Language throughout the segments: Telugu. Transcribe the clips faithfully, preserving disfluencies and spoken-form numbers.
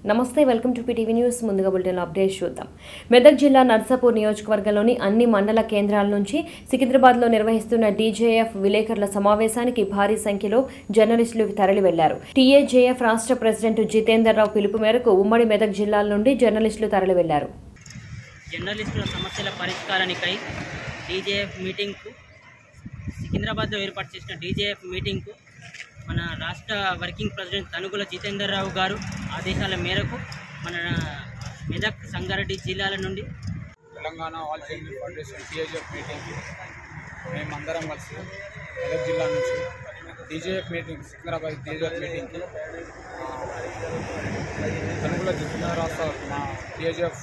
నమస్తే, వెల్కమ్ టు పీటీవీ న్యూస్. ముందుగా బులెటిన్ అప్డేట్ చూద్దాం. మెదక్ జిల్లా నర్సాపూర్ నియోజకవర్గంలోని అన్ని మండల కేంద్రాల నుంచి సికింద్రాబాద్లో నిర్వహిస్తున్న డీజేఎఫ్ విలేకరుల సమావేశానికి భారీ సంఖ్యలో జర్నలిస్టులు తరలి వెళ్లారు. టీఏజేఎఫ్ రాష్ట్ర ప్రెసిడెంట్ జితేందర్ రావు పిలుపు మేరకు ఉమ్మడి మెదక్ జిల్లాల నుండి జర్నలిస్టులు తరలి వెళ్లారు. జర్నలిస్టుల సమస్యల పరిష్కారానికై డీజేఎఫ్ మీటింగ్కు సికింద్రాబాద్లో ఏర్పాటు చేసిన డీజేఎఫ్ మీటింగ్కు మన రాష్ట్ర వర్కింగ్ ప్రెసిడెంట్ తనుగుల జితేందర్ రావు గారు ఆదేశాల మేరకు మన మెదక్ సంగారెడ్డి జిల్లాల నుండి Telangana all journal federation TAJF మీటింగ్కి మేమందరం కలిసి మెదక్ జిల్లా నుంచి డీజేఎఫ్ మీటింగ్ సికింద్రాబాద్ డీజేఎఫ్ మీటింగ్కి తనుగుల జితేందర్ రావు సార్ మా టీఏజేఎఫ్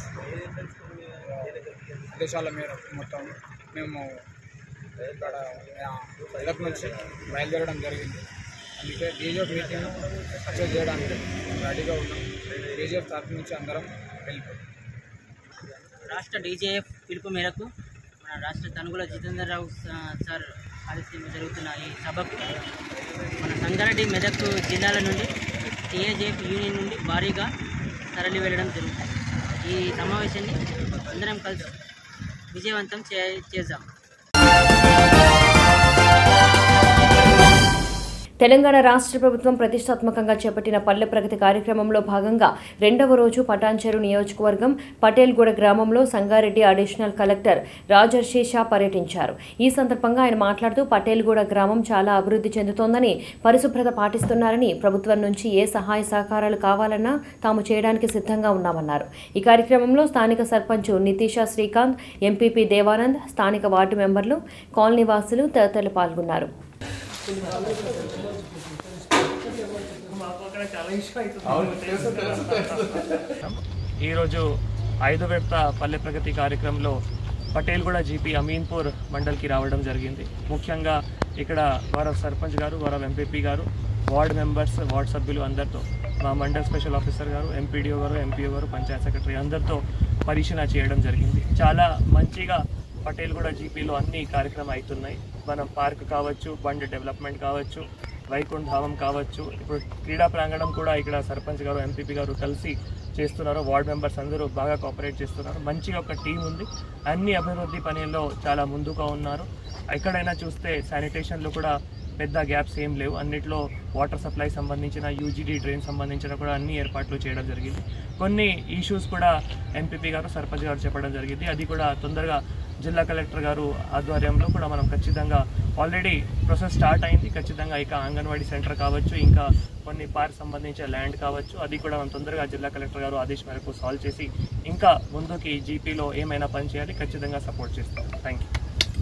ఆదేశాల మేరకు మొత్తం మేము ఇక్కడ మెదక్ నుంచి బయలుదేరడం జరిగింది. అందుకే డీజేఎఫ్ మీటింగ్ సక్సెస్ చేయడానికి రెడీగా ఉన్నాం. డీజేఎఫ్ తరఫు నుంచి అందరం వెళ్ళిపోయాం. రాష్ట్ర డీజేఎఫ్ పిలుపు మేరకు మన రాష్ట్ర తనుగుల జితేందర్ రావు సార్ ఆదేశంలో జరుగుతున్న ఈ సభకు మన సంగారెడ్డి మెదక్ జిల్లాల నుండి టీఏజేఎఫ్ యూనియన్ నుండి భారీగా తరలి వెళ్ళడం జరుగుతుంది. ఈ సమావేశాన్ని అందరం కలిసి విజయవంతం చే చేద్దాం. తెలంగాణ రాష్ట్ర ప్రభుత్వం ప్రతిష్టాత్మకంగా చేపట్టిన పల్లె ప్రగతి కార్యక్రమంలో భాగంగా రెండవ రోజు పటాన్చెరు నియోజకవర్గం పటేల్గూడ గ్రామంలో సంగారెడ్డి అడిషనల్ కలెక్టర్ రాజర్షి షా పర్యటించారు. ఈ సందర్భంగా ఆయన మాట్లాడుతూ పటేల్గూడ గ్రామం చాలా అభివృద్ధి చెందుతోందని, పరిశుభ్రత పాటిస్తున్నారని, ప్రభుత్వం నుంచి ఏ సహాయ సహకారాలు కావాలన్నా తాము చేయడానికి సిద్ధంగా ఉన్నామన్నారు. ఈ కార్యక్రమంలో స్థానిక సర్పంచ్ నితీషా శ్రీకాంత్, ఎంపీపీ దేవానంద్, స్థానిక వార్డు మెంబర్లు, కాలనీ వాసులు తదితరులు పాల్గొన్నారు. ఈరోజు ఐదో విడత పల్లె ప్రగతి కార్యక్రమంలో పటేల్గూడ జీపీ అమీన్పూర్ మండల్కి రావడం జరిగింది. ముఖ్యంగా ఇక్కడ గౌరవ సర్పంచ్ గారు, గౌరవ ఎంపీపీ గారు, వార్డు మెంబర్స్, వార్డు సభ్యులు అందరితో, మా మండల్ స్పెషల్ ఆఫీసర్ గారు, ఎంపీడీఓ గారు, ఎంపీఓ గారు, పంచాయత్ సెక్రటరీ అందరితో పరిశీలన చేయడం జరిగింది. చాలా మంచిగా పటేల్గూడ జీపీలో అన్ని కార్యక్రమాలు అవుతున్నాయి. మనం పార్క్ కావచ్చు, బండ్ డెవలప్మెంట్ కావచ్చు, వైకుంఠ ధామం కావచ్చు, ఇప్పుడు క్రీడా ప్రాంగణం కూడా ఇక్కడ సర్పంచ్ గారు, ఎంపీపీ గారు కలిసి చేస్తున్నారు. వార్డు మెంబర్స్ అందరూ బాగా కోఆపరేట్ చేస్తున్నారు. మంచిగా ఒక టీం ఉంది. అన్ని అభివృద్ధి పనుల్లో చాలా ముందుగా ఉన్నారు. ఎక్కడైనా చూస్తే శానిటేషన్లో కూడా పెద్ద గ్యాప్స్ ఏం లేవు. అన్నిట్లో వాటర్ సప్లై సంబంధించిన, యూజీడీ డ్రైన్ సంబంధించిన కూడా అన్ని ఏర్పాట్లు చేయడం జరిగింది. కొన్ని ఇష్యూస్ కూడా ఎంపీపీ గారు, సర్పంచ్ గారు చెప్పడం జరిగింది. అది కూడా తొందరగా జిల్లా కలెక్టర్ గారు ఆధ్వర్యంలో కూడా మనం ఖచ్చితంగా ఆల్రెడీ ప్రాసెస్ స్టార్ట్ అయింది. ఖచ్చితంగా ఇక అంగన్వాడీ సెంటర్ కావచ్చు, ఇంకా కొన్ని పార్క్ సంబంధించిన ల్యాండ్ కావచ్చు, అది కూడా మనం తొందరగా జిల్లా కలెక్టర్ గారు ఆదేశం మేరకు సాల్వ్ చేసి ఇంకా ముందుకి జీపీలో ఏమైనా పని చేయాలి ఖచ్చితంగా సపోర్ట్ చేస్తాం. Thank you.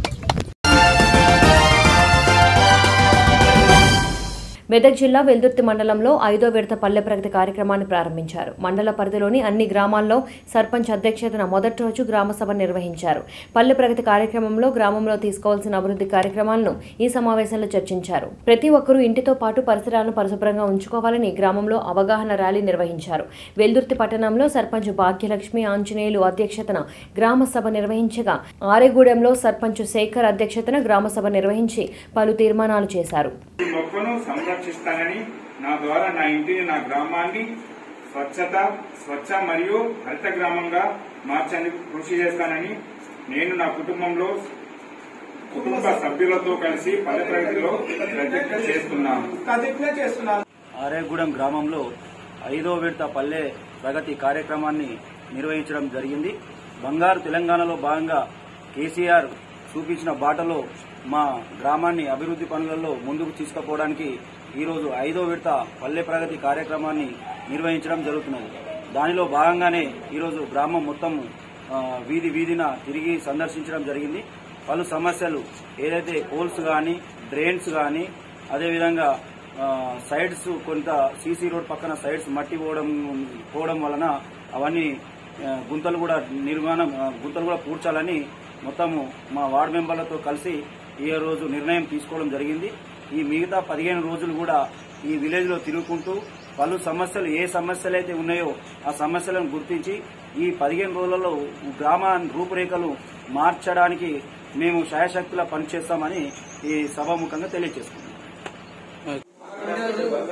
మెదక్ జిల్లా వెల్దుర్తి మండలంలో ఐదో విడత పల్లె ప్రగతి కార్యక్రమాన్ని ప్రారంభించారు. మండల పరిధిలోని అన్ని గ్రామాల్లో సర్పంచ్ అధ్యక్షతన మొదటి రోజు గ్రామసభ నిర్వహించారు. పల్లె ప్రగతి కార్యక్రమంలో గ్రామంలో తీసుకోవాల్సిన అభివృద్ధి కార్యక్రమాలను ఈ సమావేశంలో చర్చించారు. ప్రతి ఒక్కరూ ఇంటితో పాటు పరిసరాలను పరిశుభ్రంగా ఉంచుకోవాలని గ్రామంలో అవగాహన ర్యాలీ నిర్వహించారు. వెల్దుర్తి పట్టణంలో సర్పంచ్ భాగ్యలక్ష్మి ఆంజనేయులు అధ్యక్షతన గ్రామసభ నిర్వహించగా, ఆరేగూడెంలో సర్పంచ్ శేఖర్ అధ్యక్షతన గ్రామసభ నిర్వహించి పలు తీర్మానాలు చేశారు. సంరక్షిస్తానని, నా ద్వారా నా ఇంటిని, నా గ్రామాన్ని స్వచ్ఛత స్వచ్ఛ మరియు హరిత గ్రామంగా మార్చేందుకు కృషి చేస్తానని నేను నా కుటుంబంలో కుటుంబ సభ్యులతో కలిసి పల్లె ప్రగతిలో ప్రతిజ్ఞ చేస్తున్నాను. ఆరేగూడెం గ్రామంలో ఐదో విడత పల్లె ప్రగతి కార్యక్రమాన్ని నిర్వహించడం జరిగింది. బంగారు తెలంగాణలో భాగంగా కేసీఆర్ చూపించిన బాటలో మా గ్రామాన్ని అభివృద్ధి పనులలో ముందుకు తీసుకుపోవడానికి ఈరోజు ఐదో విడత పల్లె ప్రగతి కార్యక్రమాన్ని నిర్వహించడం జరుగుతున్నది. దానిలో భాగంగానే ఈరోజు గ్రామం మొత్తం వీధి వీధిన తిరిగి సందర్శించడం జరిగింది. పలు సమస్యలు ఏదైతే పోల్స్ కానీ, డ్రైన్స్ కానీ, అదేవిధంగా సైడ్స్ కొంత సీసీ రోడ్ పక్కన సైడ్స్ మట్టి పోవడం పోవడం వలన అవన్నీ గుంతలు కూడా నిర్మాణం గుంతలు కూడా పూడ్చాలని మొత్తము మా వార్డు మెంబర్లతో కలిసి ఈ రోజు నిర్ణయం తీసుకోవడం జరిగింది. ఈ మిగతా పదిహేను రోజులు కూడా ఈ విలేజ్ లో తిరుగుకుంటూ పలు సమస్యలు ఏ సమస్యలు అయితే ఉన్నాయో ఆ సమస్యలను గుర్తించి ఈ పదిహేను రోజులలో గ్రామ రూపురేఖలు మార్చడానికి మేము శాయశక్తులా పనిచేస్తామని ఈ సభాముఖంగా తెలియజేస్తున్నాం.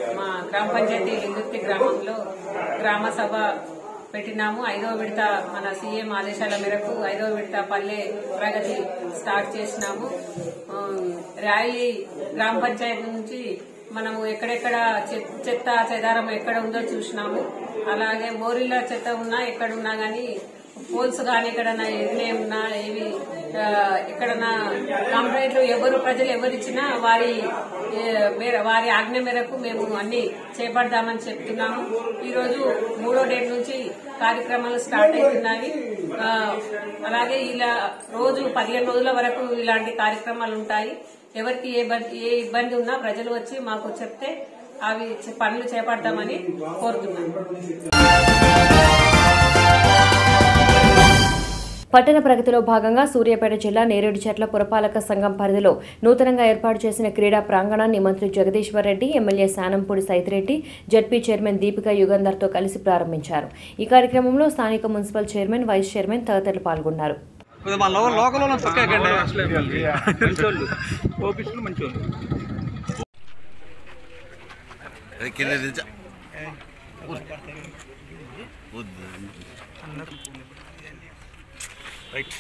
మా గ్రామ పంచాయతీ వెల్దుర్తి గ్రామంలో గ్రామ సభ పెట్టినాము. ఐదో విడత మన సీఎం ఆదేశాల మేరకు ఐదో విడత పల్లె ప్రగతి స్టార్ట్ చేసినాము. ర్యాలీ గ్రామ పంచాయతీ నుంచి మనము ఎక్కడెక్కడ చెత్త చెదారం ఎక్కడ ఉందో చూసినాము. అలాగే మోరిల చెత్త ఉన్నా ఎక్కడున్నా గానీ పోల్స్ కానీ ఎక్కడన్నా ఎదినే ఉన్నా ఏవి ఎక్కడన్నా కంప్లైంట్లు ఎవరు ప్రజలు ఎవరిచ్చినా వారి వారి ఆజ్ఞ మేరకు మేము అన్ని చేపడదామని చెప్తున్నాము. ఈ రోజు మూడో డేట్ నుంచి కార్యక్రమాలు స్టార్ట్ అవుతున్నాయి. అలాగే ఇలా రోజు పదిహేను రోజుల వరకు ఇలాంటి కార్యక్రమాలు ఉంటాయి. ఎవరికి ఏ ఏ ఇబ్బంది ఉన్నా ప్రజలు వచ్చి మాకు చెప్తే అవి పనులు చేపడతామని కోరుతున్నాను. పట్టణ ప్రగతిలో భాగంగా సూర్యాపేట జిల్లా నేరేడుచెట్ల పురపాలక సంఘం పరిధిలో నూతనంగా ఏర్పాటు చేసిన క్రీడా ప్రాంగణాన్ని మంత్రి Jagadishwar Reddy, MLA Shanampudi Saidireddy, ZP chairman Deepika యుగంధర్తో కలిసి ప్రారంభించారు. ఈ కార్యక్రమంలో స్థానిక మున్సిపల్ చైర్మన్, వైస్ చైర్మన్ తదితరులు పాల్గొన్నారు. రైట్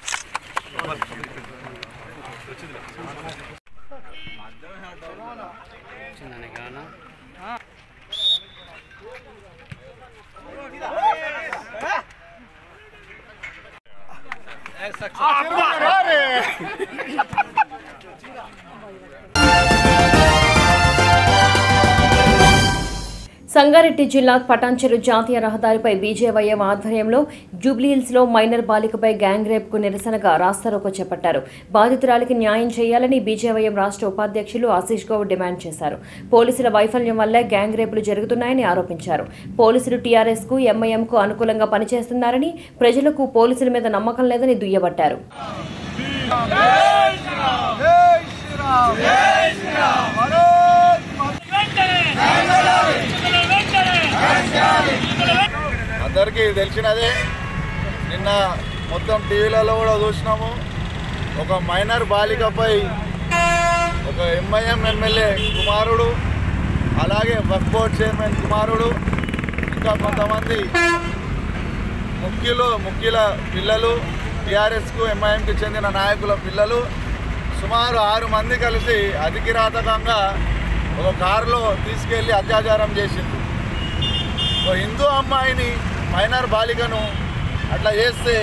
సంగారెడ్డి జిల్లా పటాన్చెరు జాతీయ రహదారిపై బీజేవైఎం ఆధ్వర్యంలో జూబ్లీహిల్స్లో మైనర్ బాలికపై గ్యాంగ్ రేప్కు నిరసనగా రాస్తారోకో చేపట్టారు. బాధితురాలికి న్యాయం చేయాలని బీజేవైఎం రాష్ట్ర ఉపాధ్యక్షులు ఆశీష్ గౌడ్ డిమాండ్ చేశారు. పోలీసుల వైఫల్యం వల్లే గ్యాంగ్ రేపులు జరుగుతున్నాయని ఆరోపించారు. పోలీసులు టీఆర్ఎస్ కు ఎంఐఎంకు అనుకూలంగా పనిచేస్తున్నారని, ప్రజలకు పోలీసుల మీద నమ్మకం లేదని దుయ్యబట్టారు. అందరికీ తెలిసినదే, నిన్న మొత్తం టీవీలలో కూడా చూసినాము. ఒక మైనర్ బాలికపై ఒక ఎంఐఎం ఎమ్మెల్యే కుమారుడు, అలాగే వక్ఫ్ బోర్డ్ చైర్మన్ కుమారుడు, ఇంకా కొంతమంది ముఖ్యులు ముఖ్యుల పిల్లలు, టీఆర్ఎస్కు ఎంఐఎంకి చెందిన నాయకుల పిల్లలు సుమారు ఆరు మంది కలిసి అతికిరాతకంగా ఒక కారులో తీసుకెళ్లి అత్యాచారం చేసింది. ఒక హిందూ అమ్మాయిని, మైనర్ బాలికను అట్లా చేస్తే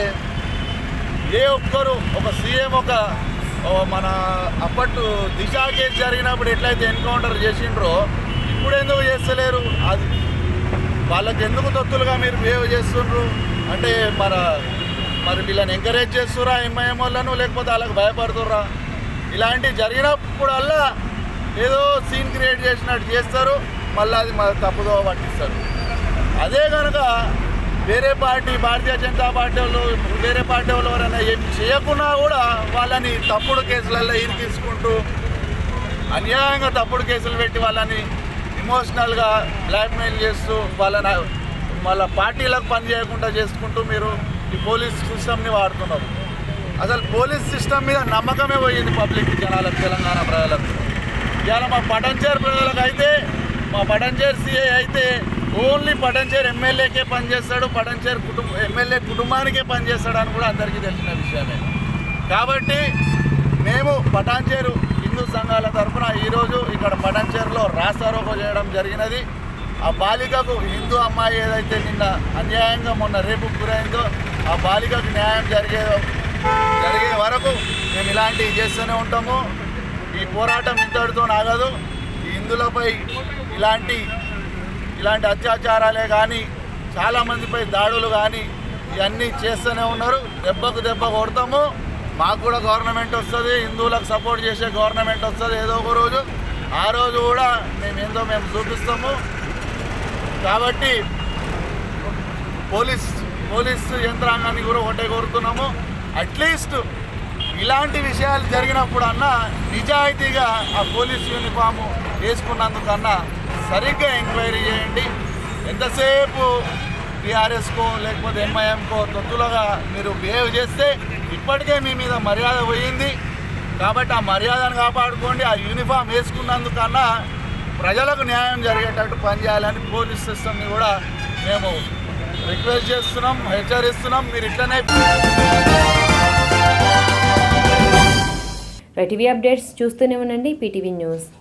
ఏ ఒక్కరు, ఒక సీఎం ఒక మన అప్పట్లో దిశ కేసు జరిగినప్పుడు ఎట్లయితే ఎన్కౌంటర్ చేసిండ్రో ఇప్పుడు ఎందుకు చేస్తలేరు? అది వాళ్ళకి ఎందుకు తొత్తులుగా మీరు బిహేవ్ చేస్తుండ్రు అంటే మన మరి వీళ్ళని ఎంకరేజ్ చేస్తురా ఎంఐఎం వాళ్ళను, లేకపోతే వాళ్ళకి భయపడుతుర్రా? ఇలాంటివి జరిగినప్పుడల్లా ఏదో సీన్ క్రియేట్ చేసినట్టు చేస్తారు, మళ్ళీ అది తప్పుదో పట్టిస్తారు. అదే కనుక వేరే పార్టీ, భారతీయ జనతా పార్టీ వాళ్ళు, వేరే పార్టీ వాళ్ళు ఎవరైనా ఏం చేయకున్నా కూడా వాళ్ళని తప్పుడు కేసులలో ఇరికించుకుంటూ అన్యాయంగా తప్పుడు కేసులు పెట్టి వాళ్ళని ఇమోషనల్గా బ్లాక్మెయిల్ చేస్తూ వాళ్ళని వాళ్ళ పార్టీలకు పని చేయకుండా చేసుకుంటూ మీరు ఈ పోలీస్ సిస్టమ్ని వాడుతున్నారు. అసలు పోలీస్ సిస్టమ్ మీద నమ్మకమే పోయింది పబ్లిక్, జనాలకు, తెలంగాణ ప్రజలకు. ఇవాళ మా పటాన్చెరు ప్రజలకు అయితే, మా పటాన్చెరు సీఐ అయితే ఓన్లీ పటాన్చెరు ఎమ్మెల్యేకే పనిచేస్తాడు, పటాన్చెరు కుటుంబ ఎమ్మెల్యే కుటుంబానికే పనిచేస్తాడు అని కూడా అందరికీ తెలిసిన విషయమే. కాబట్టి మేము పటాన్చెరు హిందూ సంఘాల తరఫున ఈరోజు ఇక్కడ పటాన్చెరులో రాస్తారోకో చేయడం జరిగినది. ఆ బాలికకు, హిందూ అమ్మాయి ఏదైతే నిన్న అన్యాయంగా మొన్న రేపు గురైందో ఆ బాలికకు న్యాయం జరిగే జరిగే వరకు మేము ఇలాంటివి చేస్తూనే ఉంటాము. ఈ పోరాటం ఇంతటితో ఆగదు. ఈ హిందువులపై ఇలాంటి ఇలాంటి అత్యాచారాలే కానీ, చాలామందిపై దాడులు కానీ ఇవన్నీ చేస్తూనే ఉన్నారు. దెబ్బకు దెబ్బ కొడతాము. మాకు కూడా గవర్నమెంట్ వస్తుంది, హిందువులకు సపోర్ట్ చేసే గవర్నమెంట్ వస్తుంది ఏదో ఒక రోజు. ఆ రోజు కూడా మేము ఏందో మేము చూపిస్తాము. కాబట్టి పోలీస్ పోలీస్ యంత్రాంగాన్ని కూడా ఒకటే కోరుతున్నాము, అట్లీస్ట్ ఇలాంటి విషయాలు జరిగినప్పుడన్నా నిజాయితీగా ఆ పోలీస్ యూనిఫాము వేసుకున్నందుకన్నా సరిగ్గా ఎంక్వైరీ చేయండి. ఎంతసేపు టీఆర్ఎస్కో లేకపోతే ఎంఐఎంకో తొత్తులుగా మీరు బిహేవ్ చేస్తే ఇప్పటికే మీ మీద మర్యాద పోయింది. కాబట్టి ఆ మర్యాదను కాపాడుకోండి. ఆ యూనిఫామ్ వేసుకున్నందుకన్నా ప్రజలకు న్యాయం జరిగేటట్టు పనిచేయాలని పోలీస్ సిస్టమ్ని కూడా మేము రిక్వెస్ట్ చేస్తున్నాం, హెచ్చరిస్తున్నాం. మీరు ఇట్లనే టీవీ అప్డేట్స్ చూస్తూనే ఉండండి పీటీవీ న్యూస్.